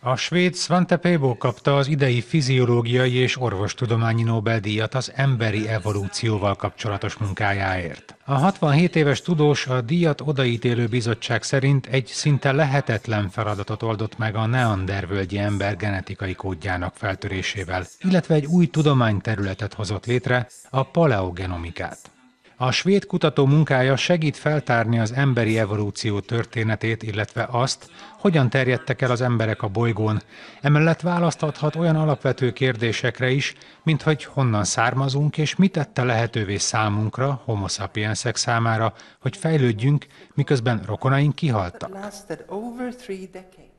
A svéd Svante Pääbo kapta az idei fiziológiai és orvostudományi Nobel-díjat az emberi evolúcióval kapcsolatos munkájáért. A 67 éves tudós a díjat odaítélő bizottság szerint egy szinte lehetetlen feladatot oldott meg a neandervölgyi ember genetikai kódjának feltörésével, illetve egy új tudományterületet hozott létre, a paleogenomikát. A svéd kutató munkája segít feltárni az emberi evolúció történetét, illetve azt, hogyan terjedtek el az emberek a bolygón. Emellett választ adhat olyan alapvető kérdésekre is, mint hogy honnan származunk, és mit tette lehetővé számunkra, homo sapiensek számára, hogy fejlődjünk, miközben rokonaink kihaltak.